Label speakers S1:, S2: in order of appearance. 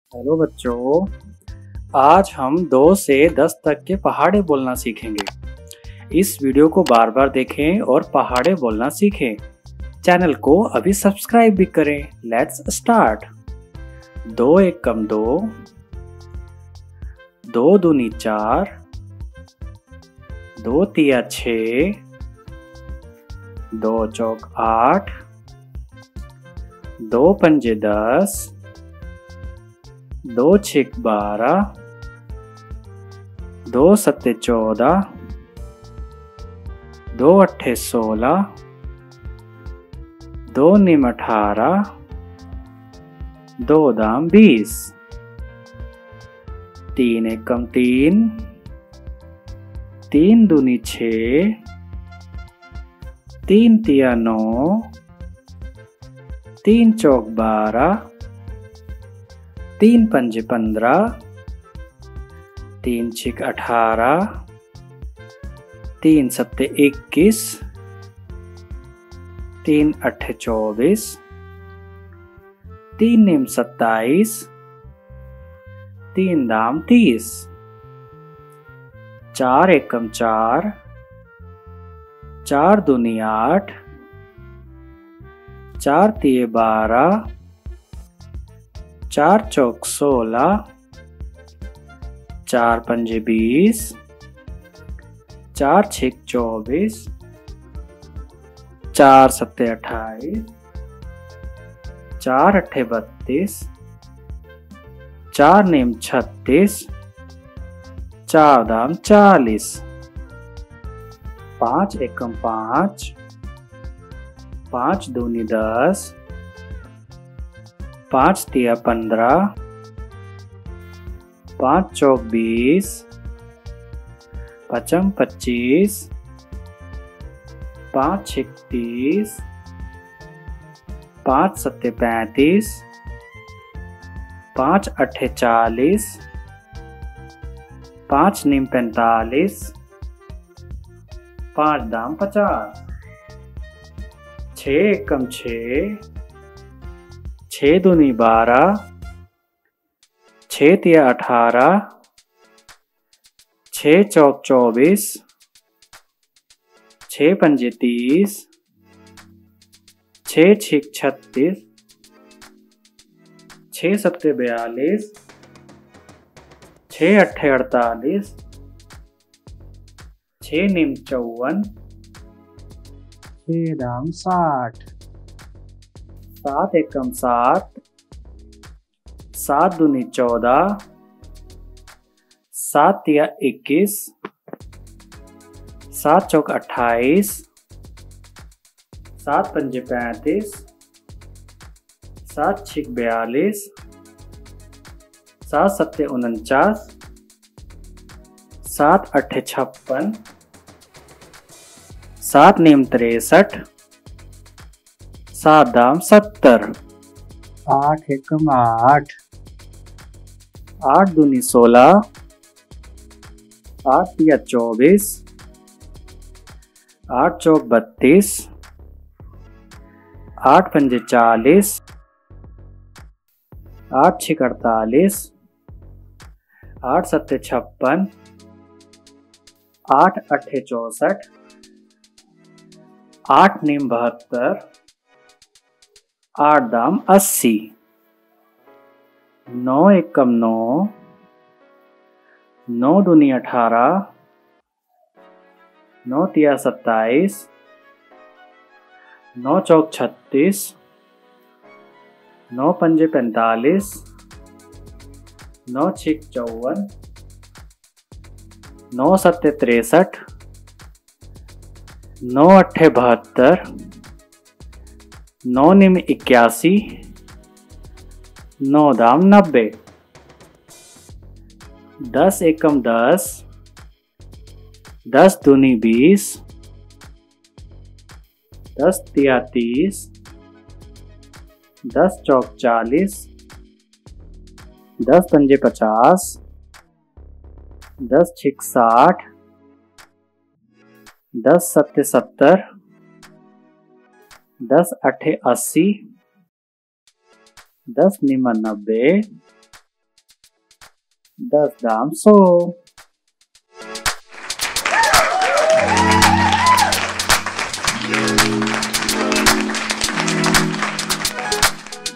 S1: Hello बच्चों, आज हम 2 से 10 तक के पहाड़े बोलना सीखेंगे। इस वीडियो को बार बार देखें और पहाड़े बोलना सीखें। चैनल को अभी सब्सक्राइब भी करें। Let's start. 2 एकम 2, 2 दूनी 4, 2 तिया 6, 2 चौक 8, 2 पंजे 10, 2 छिक 12, 2 सत्ते 14, 2 अट्ठे 16, 2 निम 18, 2 दाम 20, 3 एकम 3, 3 दूनी 6, 3 तिया 9, 3 चौक 12, 3 पंजे 15, 3 छिक 18, 3 सत्ते 21, 3 अट्ठे 24, 3 निम 27, 3 दाम 30, 4 एकम 4, 4 दूनी 8, 4 तिये 12, 4 चौक 16, 4 पंजे 20, 4 छिक 24, 4 सत्ते 28, 4 अट्ठे 32, 4 नीम 36, 4 दाम 40, 5 एकम 5, 5 दूनी 10, 5 तिया 15, 5 चौक 20, 5 25, 5 छिक 30, 5 सत्ते 35, 5 अट्ठे 40, 5 नीम 45, 5 दाम 50, 6 एकम 6, 6 दूनी 12, 6 तिया 18, 6 चौक 24, 6 पंजे 30, 6 छिक 36, 6 सत्ते 42, 6 अट्ठे 48, 6 नीम 54, 6 दाम 60, 7 एकम 7, 7 दूनी 14, 7 तिया 21, 7 चौक 28, 7 पंजे 35, 7 छिक 42, 7 सत्ते 49, 7 अट्ठे 56, 7 नीम 63, 7 दाम 70, 8 एकम 8, 8 दूनी 16, 8 तिया 24, 8 चौक 32, 8 पंजे 40, 8 छिक 48, 8 सत्ते 56, 8 अट्ठे 64, 8 नीम 72, 8 दाम 80, 9 एकम 9, 9 दूनी 18, 9 तिया 27, 9 चौक 36, 9 पंजे 45, 9 छिक 54, 9 सत्ते 63, 9 अट्ठे 72, 9 निम 81, 9 दाम 90, 10 एकम 10, 10 दूनी 20, 10 तिया 30, 10 चौक 40, 10 पंजे 50, 10 छिक 60, 10 सत्ते 70, 10 अट्ठे 80, 10 निम 90, 10 दाम 100।